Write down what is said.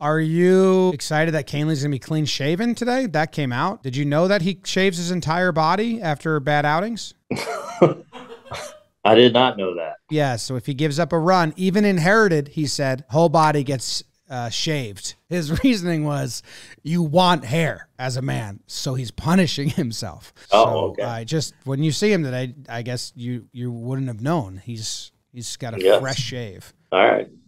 Are you excited that Kahnle's going to be clean shaven today? That came out. Did you know that he shaves his entire body after bad outings? I did not know that. Yeah, so if he gives up a run, even inherited, he said, whole body gets shaved. His reasoning was, you want hair as a man, so he's punishing himself. Oh, so okay. When you see him today, I guess you wouldn't have known. He's got a fresh shave. All right.